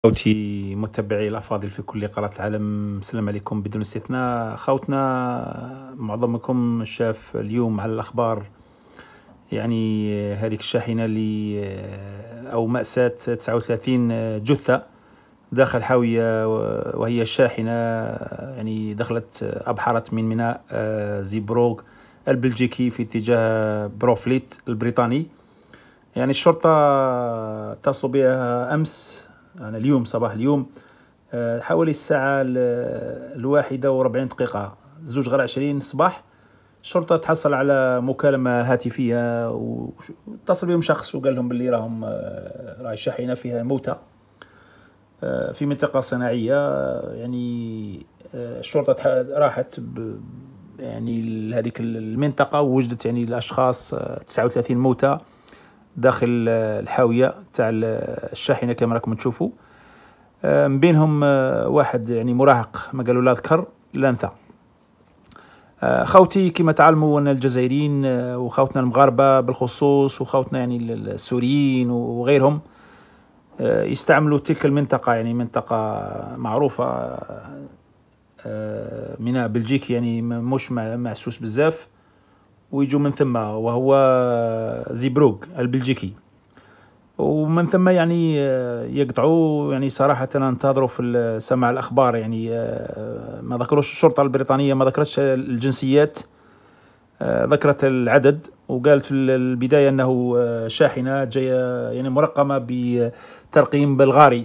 خوتي متبعي الأفاضل في كل قارات العالم، السلام عليكم بدون استثناء. خوتنا معظمكم شاف اليوم على الأخبار يعني هذيك الشاحنة اللي أو مأساة 39 جثة داخل حاوية، وهي الشاحنة يعني دخلت أبحرت من ميناء زيبروغ البلجيكي في اتجاه بروفليت البريطاني. يعني الشرطة اتصلوا بها أمس، أنا اليوم صباح اليوم حوالي الساعة 1:40 2:20 صباح. الشرطة تحصل على مكالمة هاتفية واتصل بهم شخص وقال لهم باللي راهي الشاحنة فيها موتى في منطقة صناعية. يعني الشرطة راحت يعني لهذيك المنطقة ووجدت يعني الأشخاص 39 موتى داخل الحاوية تاع الشاحنة كما راكم تشوفوا. من بينهم واحد يعني مراهق، ما قالوا لا ذكر لا انثى. خوتي كما تعلموا ان الجزائريين وخوتنا المغاربة بالخصوص وخوتنا يعني السوريين وغيرهم يستعملوا تلك المنطقة، يعني منطقة معروفة ميناء بلجيكي، يعني مش معسوس بزاف، ويجوا من ثم وهو زيبروغ البلجيكي. ومن ثم يعني يقطعوا يعني صراحة ننتظروا في سماع الأخبار. يعني ما ذكروش الشرطة البريطانية، ما ذكرتش الجنسيات، ذكرت العدد وقالت في البداية أنه شاحنة جاية يعني مرقمة بترقيم بلغاري.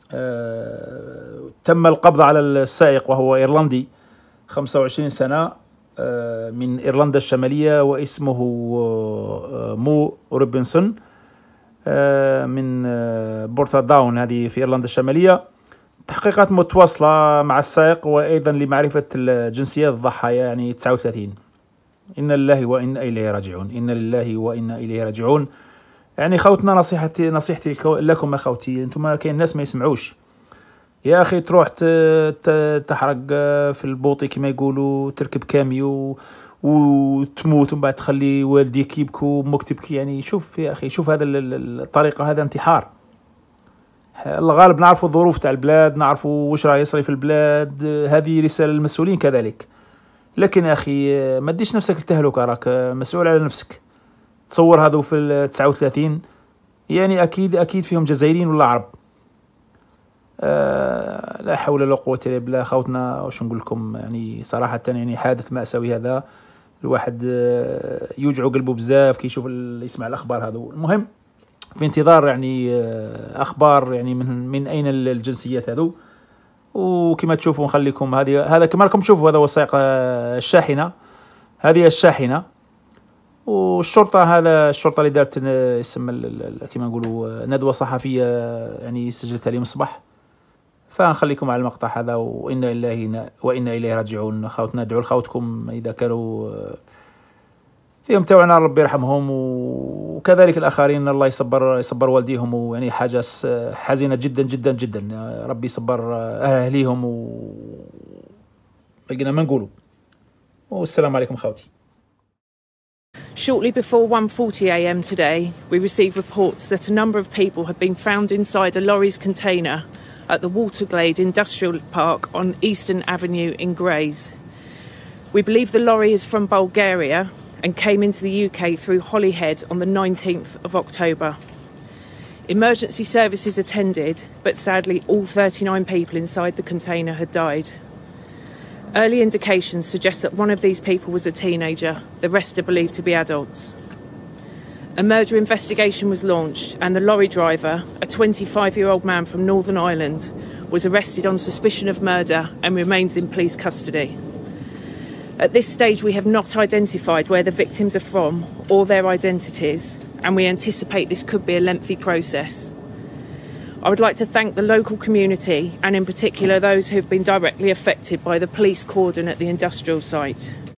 تم القبض على السائق وهو إيرلندي 25 سنة من إيرلندا الشمالية، واسمه مو روبنسون من بورتا داون هذه في إيرلندا الشمالية. تحقيقات متواصلة مع السائق وأيضا لمعرفة جنسيات الضحايا، يعني 39. إنا لله وإنا إليه راجعون، إنا لله وإنا إليه راجعون. يعني خوتنا نصيحتي لكم أخوتي، أنتم كاين ناس ما يسمعوش. يا أخي تروح تحرق في البوطي كما يقولوا، تركب كاميو وتموت ومن بعد تخلي والديك يبكوا وامك تبكي. يعني شوف يا أخي، شوف هذا الطريقة، هذا انتحار. الغالب نعرفوا الظروف تاع البلاد، نعرفوا واش راه يصري في البلاد، هذه رسالة للمسؤولين كذلك. لكن يا أخي ما تديش نفسك للتهلكة، راك مسؤول على نفسك. تصور هذو في 39 يعني أكيد فيهم جزائريين ولا عرب. لا حول ولا قوة إلا بالله. خوتنا واش نقول لكم، يعني صراحة يعني حادث مأساوي هذا، الواحد يوجعوا قلبه بزاف كي يشوف يسمع الأخبار هذو. المهم في انتظار يعني أخبار يعني من أين الجنسيات هذو. وكما تشوفوا نخليكم هذا كما راكم تشوفوا، هذا وثائق الشاحنة، هذه الشاحنة. والشرطة هذا الشرطة اللي دارت اسم كما نقولوا ندوة صحفية يعني سجلتها اليوم الصباح. فنخليكم على المقطع هذا، وإنا لله وإنا إليه راجعون. خوتنا ادعوا لخوتكم إذا كانوا فيهم توعنا، ربي يرحمهم، وكذلك الآخرين الله يصبر والديهم. ويعني حاجة حزينة جدا جدا جدا، ربي يصبر أهليهم بقينا ما نقولوا. والسلام عليكم خوتي. Shortly before 1:40 a.m. today, we received reports that a number of people had been found inside a lorry's container at the Waterglade Industrial Park on Eastern Avenue in Grays. We believe the lorry is from Bulgaria and came into the UK through Holyhead on the 19th of October. Emergency services attended, but sadly all 39 people inside the container had died. Early indications suggest that one of these people was a teenager, the rest are believed to be adults. A murder investigation was launched and the lorry driver, a 25-year-old man from Northern Ireland, was arrested on suspicion of murder and remains in police custody. At this stage we have not identified where the victims are from or their identities, and we anticipate this could be a lengthy process. I would like to thank the local community and in particular those who have been directly affected by the police cordon at the industrial site.